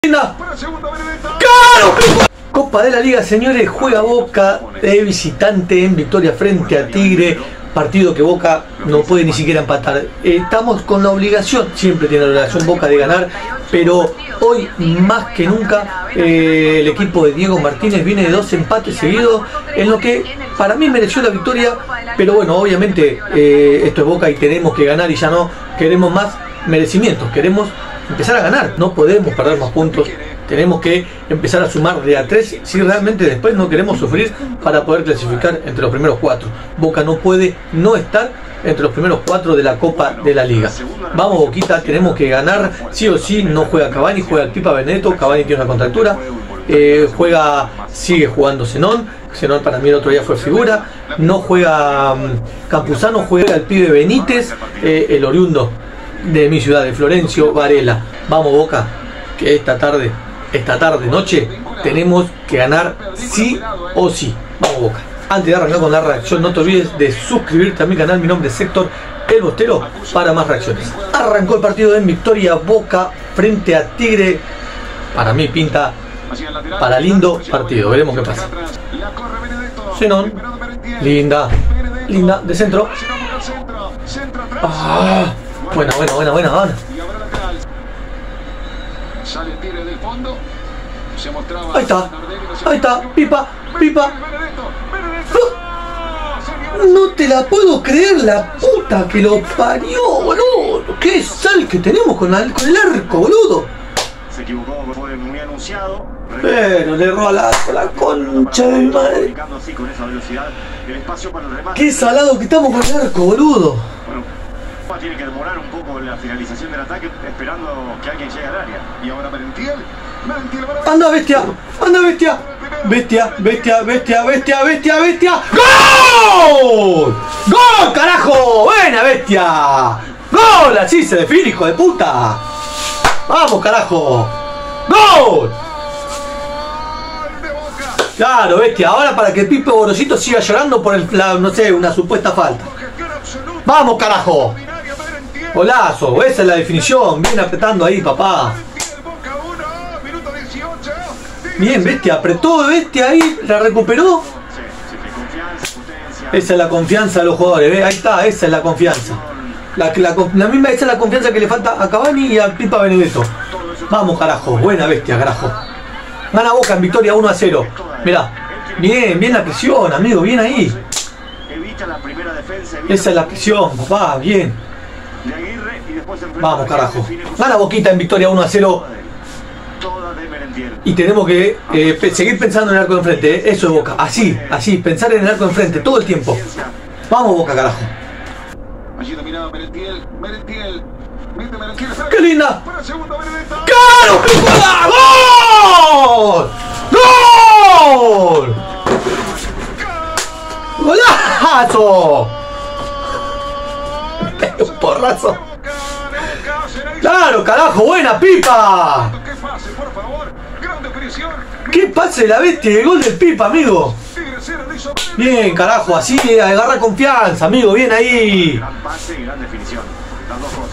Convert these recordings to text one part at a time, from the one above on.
¡Claro! Copa de la Liga, señores, juega Boca de visitante en victoria frente a Tigre. Partido que Boca no puede ni siquiera empatar. Estamos con la obligación, siempre tiene la obligación Boca de ganar, pero hoy más que nunca el equipo de Diego Martínez viene de 2 empates seguidos, en lo que para mí mereció la victoria, pero bueno, obviamente esto es Boca y tenemos que ganar y ya no queremos más merecimientos, queremos empezar a ganar, no podemos perder más puntos. Tenemos que empezar a sumar de a 3 si realmente después no queremos sufrir para poder clasificar entre los primeros 4. Boca no puede no estar entre los primeros 4 de la Copa de la Liga. Vamos Boquita, tenemos que ganar sí o sí. No juega Cavani, juega el Pipa Benedetto. Cavani tiene una contractura. Sigue jugando Zenón. Zenón para mí el otro día fue figura. No juega Campuzano, juega el pibe Benítez, el oriundo de mi ciudad, de Florencio Varela. Vamos Boca, que esta tarde, noche, tenemos que ganar sí o sí. Vamos Boca. Antes de arrancar con la reacción, no te olvides de suscribirte a mi canal. Mi nombre es Héctor El Bostero para más reacciones. Arrancó el partido en victoria Boca frente a Tigre. Para mí pinta para lindo partido. Veremos qué pasa. Zenón. Linda, de centro. Buena. Ahí está, Pipa. No te la puedo creer, la puta que lo parió, boludo. Qué sal que tenemos con el arco, boludo. Se equivocó, fue muy anunciado. Pero le erró la concha de mi madre. Qué salado que estamos con el arco, boludo. Tiene que demorar un poco la finalización del ataque esperando que alguien llegue al área. Y ahora Merentiel. Anda bestia. ¡Gol! ¡Gol, carajo! ¡Buena bestia! ¡Gol! Así se define, hijo de puta. ¡Vamos, carajo! ¡Gol! Claro, bestia. Ahora para que el Pipe Borosito siga llorando por una supuesta falta. ¡Vamos, carajo! Golazo, esa es la definición. Bien apretando ahí, papá. Bien, bestia, apretó, bestia ahí, la recuperó. Esa es la confianza de los jugadores, ¿ves? Ahí está, esa es la confianza. La misma, esa es la confianza que le falta a Cavani y al Pipa Benedetto. Vamos, carajo, buena bestia, carajo. Gana Boca en victoria 1-0. Mirá, bien la presión, amigo, bien ahí. Esa es la presión, papá, bien. Vamos, carajo. Gana Boquita en victoria 1-0. Y tenemos que seguir pensando en el arco de enfrente, ¿eh? Eso es Boca. Así, pensar en el arco de enfrente todo el tiempo. Vamos, Boca, carajo. ¡Qué linda! ¡Claro! ¡Qué jugada! ¡Gol! ¡Golazo! Un porrazo. ¡Claro, carajo! ¡Buena, Pipa! ¡Qué pase de la bestia! El gol del Pipa, amigo. Bien, carajo, así agarra confianza, amigo. Bien ahí. Gran pase y gran definición. Las dos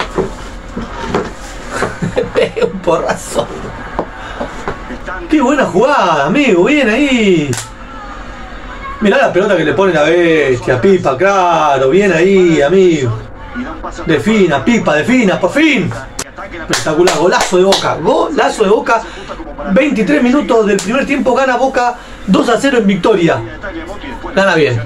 cosas. Un porrazo. ¡Qué buena jugada, amigo! Bien ahí. Mirá la pelota que le pone la bestia, Pipa, claro. Bien ahí, amigo. Defina, Pipa, por fin. Espectacular, golazo de Boca. 23 minutos del primer tiempo, gana Boca 2-0 en victoria. Gana bien.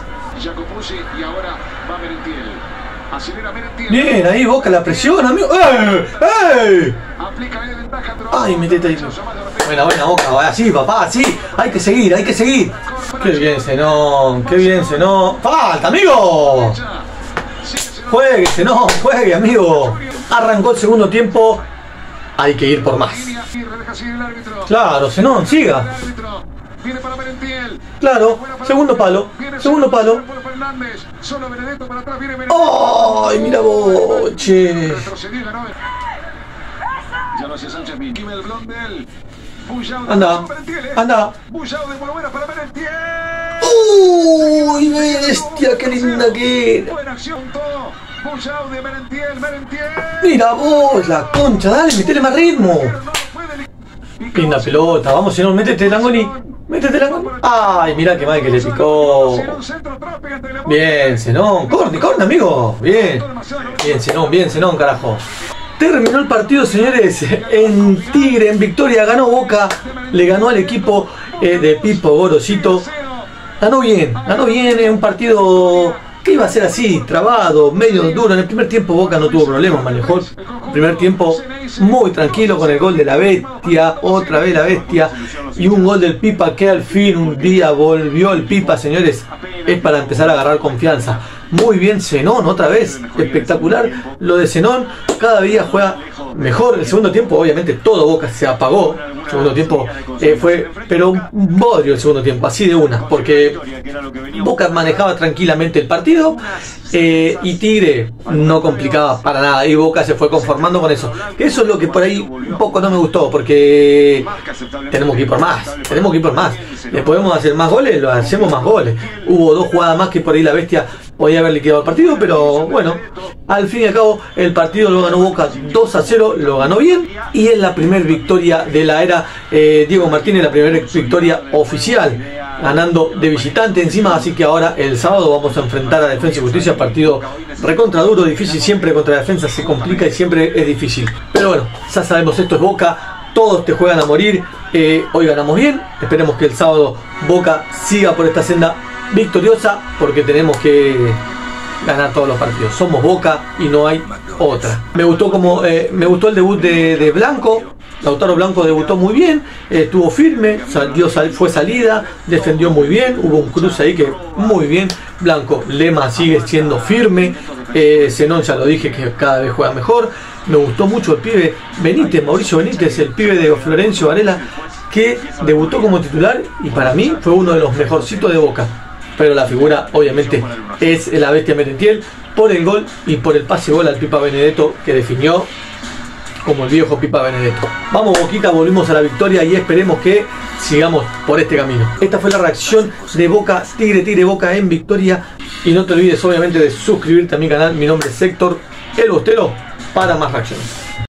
Bien, ahí Boca la presión, amigo. ¡Ey! Ay, metete ahí. Buena, Boca, así, papá, así. Hay que seguir. Qué bien, Zenón. ¡Falta, amigo! Juegue, amigo. Arrancó el segundo tiempo. Hay que ir por más. Claro, Zenón, siga. Claro, segundo palo. ¡Ay, mira vos, che! Anda. ¡Uy, bestia! ¡Qué linda que era! Mira vos, la concha, dale, metele más ritmo. Linda pelota. Vamos, Zenón, métete, Langoni. Métete, Langoni. Ay, mirá que mal que le picó. Bien, Zenón. Corne, amigo. Bien. Bien, Zenón, carajo. Terminó el partido, señores, en Tigre, en victoria. Ganó Boca, le ganó al equipo de Pipo Gorosito. Ganó bien, un partido que iba a ser así, trabado, medio duro. En el primer tiempo Boca no tuvo problemas, manejó el primer tiempo muy tranquilo con el gol de la Bestia, otra vez la Bestia, y un gol del Pipa que al fin un día volvió el Pipa, señores, es para empezar a agarrar confianza. Muy bien Zenón, otra vez, espectacular lo de Zenón, cada día juega mejor. El segundo tiempo, obviamente, todo Boca se apagó. El segundo tiempo fue, pero un bodrio el segundo tiempo, así de una, porque Boca manejaba tranquilamente el partido y Tigre no complicaba para nada, y Boca se fue conformando con eso. Eso es lo que por ahí un poco no me gustó, porque tenemos que ir por más, le podemos hacer más goles, lo hacemos más goles. Hubo 2 jugadas más que por ahí la Bestia podía haber liquidado el partido, pero bueno, al fin y al cabo el partido lo ganó Boca 2-0, lo ganó bien, y es la primera victoria de la era Diego Martínez, la primera victoria oficial, ganando de visitante encima. Así que ahora el sábado vamos a enfrentar a Defensa y Justicia, partido recontra duro, difícil, siempre contra Defensa se complica y siempre es difícil, pero bueno, ya sabemos, esto es Boca, todos te juegan a morir. Hoy ganamos bien, esperemos que el sábado Boca siga por esta senda victoriosa, porque tenemos que ganar todos los partidos. Somos Boca y no hay otra. Me gustó el debut de Blanco. Lautaro Blanco debutó muy bien, estuvo firme, fue salida, defendió muy bien, hubo un cruce ahí que muy bien. Blanco, Lema sigue siendo firme, Zenón ya lo dije que cada vez juega mejor. Me gustó mucho el pibe Benítez, Mauricio Benítez, el pibe de Florencio Varela, que debutó como titular y para mí fue uno de los mejorcitos de Boca. Pero la figura obviamente es la Bestia Merentiel, por el gol y por el pase gol al Pipa Benedetto, que definió como el viejo Pipa Benedetto. Vamos Boquita, volvimos a la victoria y esperemos que sigamos por este camino. Esta fue la reacción de Boca, Tigre Boca en victoria, y no te olvides obviamente de suscribirte a mi canal. Mi nombre es Héctor El Bostero, para más reacciones.